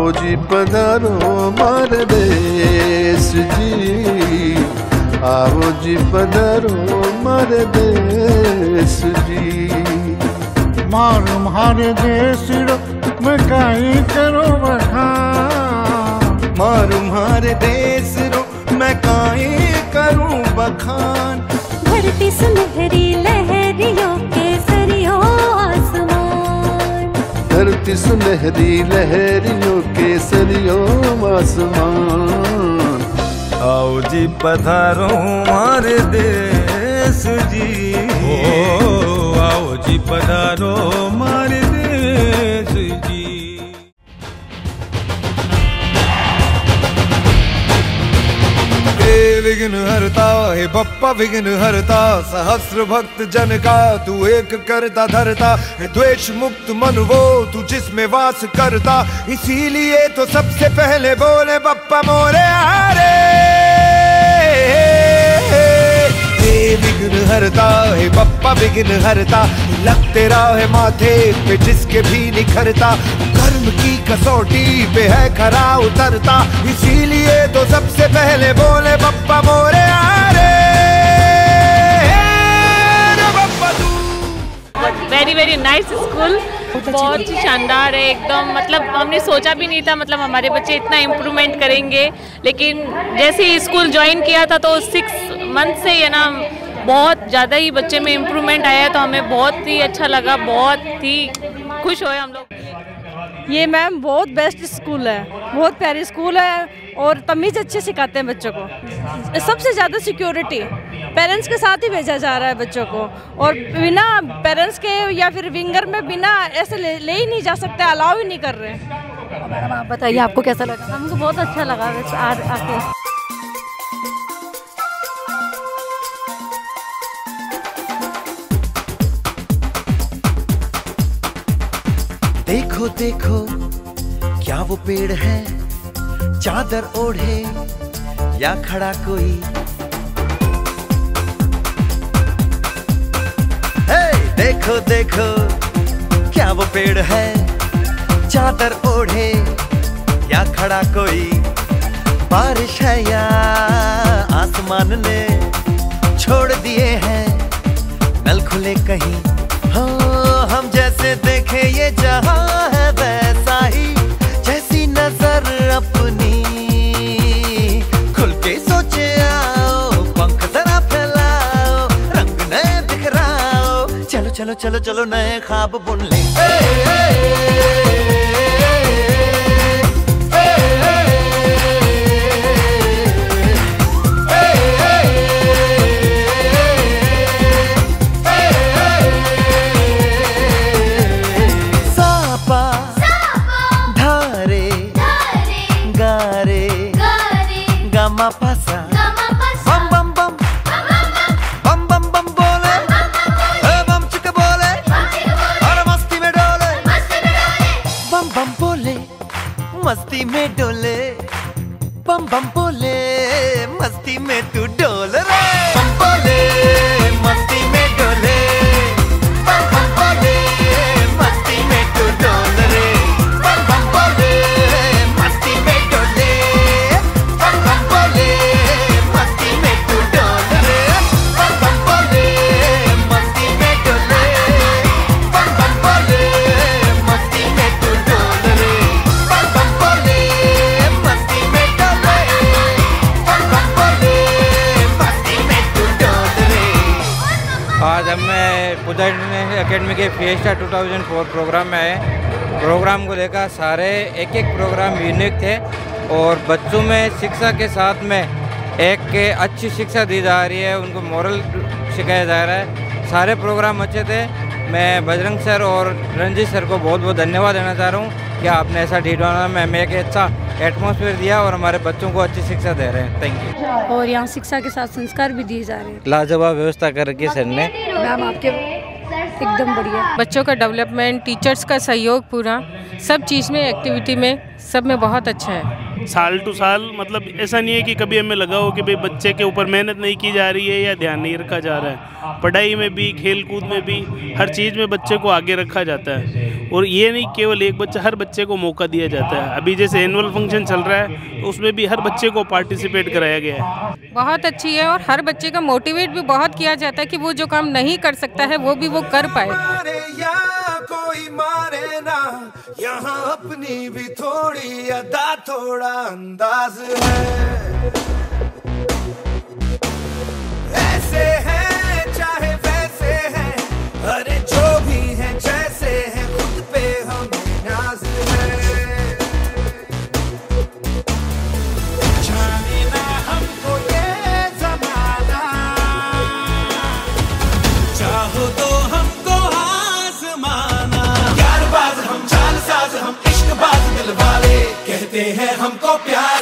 आओ जी पधारो मारे देश जी, आओ जी पधारो मारे देश जी। मारू मारे देश रो मैं काई करो बखान, मारू मारे देश रो मैं काई करूं बखान। धरती सुनहरी लहरियों के सरियों आसमान, धरती सुनहरी लहरियों के सरियों आसमान। आओ जी पधारो हमारे देश जी, ओ आओ जी पधारो हमारे देश जी। विघ्न हरता हे बप्पा विघ्न हरता, सहस्र भक्त जन का तू एक करता धरता। द्वेष मुक्त मन वो तू जिसमें वास करता, इसीलिए तो सबसे पहले बोले बप्पा मोरे आरे। विघ्न हरता हे बप्पा विघ्न हरता, लग तेरा है माथे पे जिसके भी निखरता। कर्म की कसौटी पे है खरा उतरता, इसीलिए तो सबसे पहले बोले बप्पा मोरे आरे। बप्पा तू वेरी वेरी नाइस स्कूल, बहुत ही शानदार है एकदम। मतलब हमने सोचा भी नहीं था मतलब हमारे बच्चे इतना इम्प्रूवमेंट करेंगे, लेकिन जैसे ही स्कूल ज्वाइन किया था तो 6 मंथ से ये ना बहुत ज़्यादा ही बच्चे में इम्प्रूवमेंट आया, तो हमें बहुत ही अच्छा लगा, बहुत ही खुश हुए हम लोग। ये मैम बहुत बेस्ट स्कूल है, बहुत प्यारी स्कूल है और तमीज़ अच्छे सिखाते हैं बच्चों को। सबसे ज़्यादा सिक्योरिटी पेरेंट्स के साथ ही भेजा जा रहा है बच्चों को, और बिना पेरेंट्स के या फिर विंगर में बिना ऐसे ले ही नहीं जा सकते, अलाउ ही नहीं कर रहे। मैडम आप बताइए आपको कैसा लगा? हमको बहुत अच्छा लगा आके। देखो देखो क्या वो पेड़ है, चादर ओढ़े या खड़ा कोई। हे देखो देखो क्या वो पेड़ है, चादर ओढ़े या खड़ा कोई। बारिश है या आसमान ने छोड़ दिए हैं नल खुले कहीं। हाँ हम जैसे देखे ये जहां है वैसा ही, जैसी नजर अपनी खुल के सोचे आओ। पंख जरा फैलाओ, रंग नए बिखराओ, चलो चलो चलो चलो नए ख्वाब बुन ले। बम बम बम बम बम बम बोले, बम चिक बोले और मस्ती में डोले। बम बम बोले मस्ती में डोले, बम बम बोले मस्ती में तू डोल रे। बम बोले मस्ती में डोले, बम बम बोले मस्ती में तू डोल रे। बम बम बोले मस्ती में डोले, बम बम बोले मस्ती में तू डोल रे। बम बम बोले मस्ती में डोले, बम बम बोले मस्ती में तू डोल रे। बम बम बोले मस्ती में डोले, बम बम बोले मस्ती में तू डोल रे। आज हमें पूजा इंटरनेशनल एकेडमी के फिएस्टा 2004 प्रोग्राम में आए। प्रोग्राम को लेकर सारे एक एक प्रोग्राम यूनिक थे और बच्चों में शिक्षा के साथ में एक अच्छी शिक्षा दी जा रही है, उनको मोरल सिखाया जा रहा है। सारे प्रोग्राम अच्छे थे। मैं बजरंग सर और रंजीत सर को बहुत बहुत धन्यवाद देना चाह रहा हूँ कि आपने ऐसा ढीडवाना में हमें एक अच्छा एटमॉस्फेयर दिया और हमारे बच्चों को अच्छी शिक्षा दे रहे हैं। Thank you. और यहाँ शिक्षा के साथ संस्कार भी दिए जा रहे हैं। लाजवाब व्यवस्था करके सर ने। मैम आपके एकदम बढ़िया। बच्चों का डेवलपमेंट, टीचर्स का सहयोग पूरा, सब चीज़ में, एक्टिविटी में, सब में बहुत अच्छा है। साल टू साल मतलब ऐसा नहीं है कि कभी हमें लगा हो कि भाई बच्चे के ऊपर मेहनत नहीं की जा रही है या ध्यान नहीं रखा जा रहा है। पढ़ाई में भी, खेल कूद में भी, हर चीज़ में बच्चे को आगे रखा जाता है। और ये नहीं केवल एक बच्चा, हर बच्चे को मौका दिया जाता है। अभी जैसे एनुअल फंक्शन चल रहा है तो उसमें भी हर बच्चे को पार्टिसिपेट कराया गया है। बहुत अच्छी है और हर बच्चे का मोटिवेट भी बहुत किया जाता है कि वो जो काम नहीं कर सकता है वो भी वो कर पाए। कोई मारे ना, यहाँ अपनी भी थोड़ी अदा थोड़ा अंदाज है। ऐसे हैं चाहे वैसे हैं, अरे जो भी हैं जैसे हैं, खुद पे हमें नाज है। जाने ना हमको ये ज़माना, चाहो तो हमको आज़माना। यारबाज़ हम, चालसाज़ हम, इश्कबाज़ दिल वाले, कहते हैं हमको प्यार